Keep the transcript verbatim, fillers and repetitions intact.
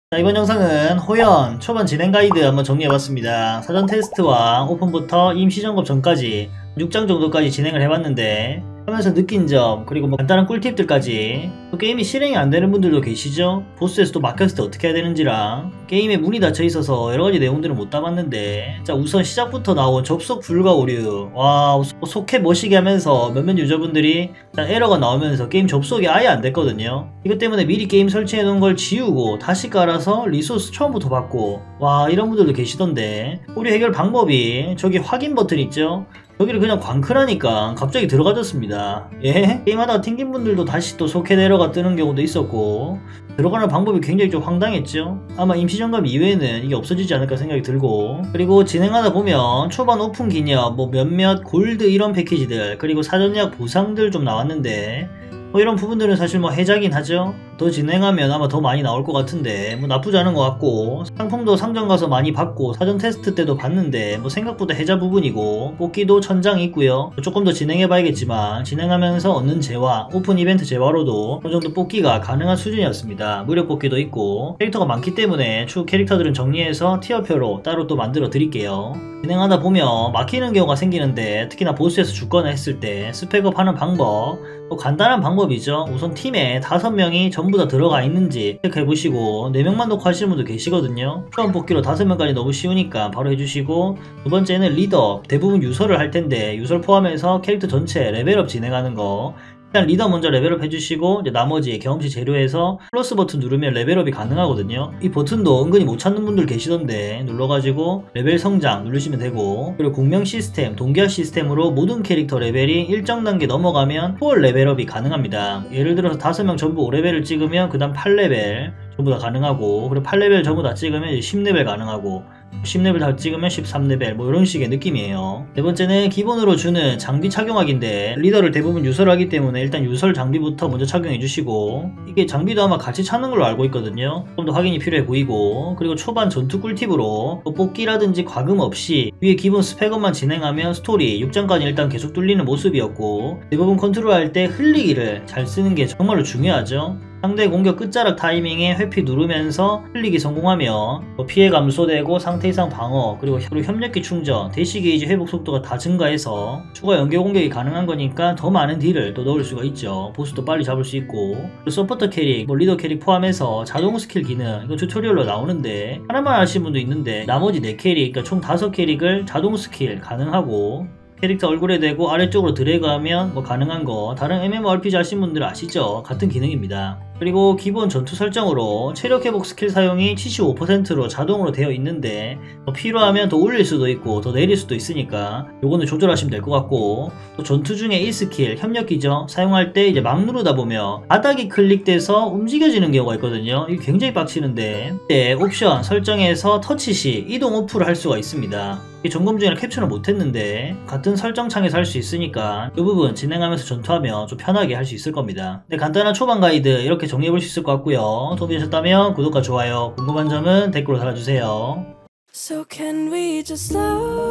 자, 이번 영상은 호연 초반 진행 가이드 한번 정리해봤습니다. 사전 테스트와 오픈부터 임시 점검 전까지 육 장 정도까지 진행을 해봤는데 하면서 느낀 점, 그리고 뭐 간단한 꿀팁들까지. 또 게임이 실행이 안 되는 분들도 계시죠? 보스에서 또 막혔을 때 어떻게 해야 되는지랑 게임에 문이 닫혀 있어서 여러가지 내용들을 못 담았는데, 자 우선 시작부터 나온 접속 불가 오류. 와, 속해 머시게 하면서 몇몇 유저분들이 에러가 나오면서 게임 접속이 아예 안 됐거든요. 이것 때문에 미리 게임 설치해 놓은 걸 지우고 다시 깔아서 리소스 처음부터 받고, 와 이런 분들도 계시던데, 우리 해결 방법이 저기 확인 버튼 있죠? 여기를 그냥 광클하니까 갑자기 들어가졌습니다. 예? 게임하다가 튕긴 분들도 다시 또 속해 에러가 뜨는 경우도 있었고, 들어가는 방법이 굉장히 좀 황당했죠. 아마 임시점검 이후에는 이게 없어지지 않을까 생각이 들고, 그리고 진행하다 보면 초반 오픈 기념 뭐 몇몇 골드 이런 패키지들, 그리고 사전 예약 보상들 좀 나왔는데, 뭐 이런 부분들은 사실 뭐 해자긴 하죠. 더 진행하면 아마 더 많이 나올 것 같은데 뭐 나쁘지 않은 것 같고, 상품도 상점 가서 많이 받고 사전 테스트 때도 봤는데 뭐 생각보다 해자 부분이고, 뽑기도 천장이 있고요. 조금 더 진행해 봐야겠지만 진행하면서 얻는 재화, 오픈 이벤트 재화로도 어느 정도 뽑기가 가능한 수준이었습니다. 무료 뽑기도 있고, 캐릭터가 많기 때문에 추후 캐릭터들은 정리해서 티어표로 따로 또 만들어 드릴게요. 진행하다 보면 막히는 경우가 생기는데, 특히나 보스에서 죽거나 했을 때 스펙업 하는 방법, 뭐 간단한 방법이죠. 우선 팀에 다섯 명이 전부 다 들어가 있는지 체크해보시고, 네 명만 놓고 하시는 분도 계시거든요. 초반 뽑기로 다섯 명까지 너무 쉬우니까 바로 해주시고, 두 번째는 리더, 대부분 유설을 할 텐데 유설 포함해서 캐릭터 전체 레벨업 진행하는 거. 일단 리더 먼저 레벨업 해주시고, 이제 나머지 경험치 재료에서 플러스 버튼 누르면 레벨업이 가능하거든요. 이 버튼도 은근히 못 찾는 분들 계시던데 눌러가지고 레벨 성장 누르시면 되고, 그리고 공명 시스템, 동기화 시스템으로 모든 캐릭터 레벨이 일정 단계 넘어가면 후월 레벨업이 가능합니다. 예를 들어서 다섯 명 전부 오 레벨을 찍으면 그 다음 팔 레벨 전부 다 가능하고, 그리고 팔 레벨 전부 다 찍으면 이제 십 레벨 가능하고, 십 레벨 다 찍으면 십삼 레벨, 뭐 이런 식의 느낌이에요. 네 번째는 기본으로 주는 장비 착용하기인데, 리더를 대부분 유설을 하기 때문에 일단 유설 장비부터 먼저 착용해 주시고, 이게 장비도 아마 같이 찾는 걸로 알고 있거든요. 좀 더 확인이 필요해 보이고, 그리고 초반 전투 꿀팁으로 뽑기라든지 과금 없이 위에 기본 스펙업만 진행하면 스토리 육 장까지 일단 계속 뚫리는 모습이었고, 대부분 컨트롤 할 때 흘리기를 잘 쓰는 게 정말로 중요하죠. 상대 공격 끝자락 타이밍에 회피 누르면서 흘리기 성공하면 뭐 피해 감소되고 상태 이상 방어, 그리고 협력기 충전, 대시 게이지 회복 속도가 다 증가해서 추가 연계 공격이 가능한 거니까 더 많은 딜을 또 넣을 수가 있죠. 보스도 빨리 잡을 수 있고, 그리고 서포터 캐릭, 뭐 리더 캐릭 포함해서 자동 스킬 기능, 이거 튜토리얼로 나오는데 하나만 하시는 분도 있는데, 나머지 네 캐릭, 그러니까 총 다섯 캐릭을 자동 스킬 가능하고, 캐릭터 얼굴에 대고 아래쪽으로 드래그하면 뭐 가능한 거, 다른 엠엠오알피지 하신 분들 아시죠? 같은 기능입니다. 그리고 기본 전투 설정으로 체력 회복 스킬 사용이 칠십오 퍼센트로 자동으로 되어 있는데, 뭐 필요하면 더 올릴 수도 있고 더 내릴 수도 있으니까 요거는 조절하시면 될 것 같고, 또 전투 중에 일 스킬 협력기죠. 사용할 때 이제 막 누르다 보면 바닥이 클릭돼서 움직여지는 경우가 있거든요. 이게 굉장히 빡치는데, 이때 옵션 설정에서 터치 시 이동 오프를 할 수가 있습니다. 점검 중이라 캡처를 못했는데 같은 설정창에서 할 수 있으니까 이 부분 진행하면서 전투하면 좀 편하게 할 수 있을 겁니다. 네, 간단한 초반 가이드 이렇게 정리해볼 수 있을 것 같고요. 도움이 되셨다면 구독과 좋아요, 궁금한 점은 댓글로 달아주세요. So can we just slow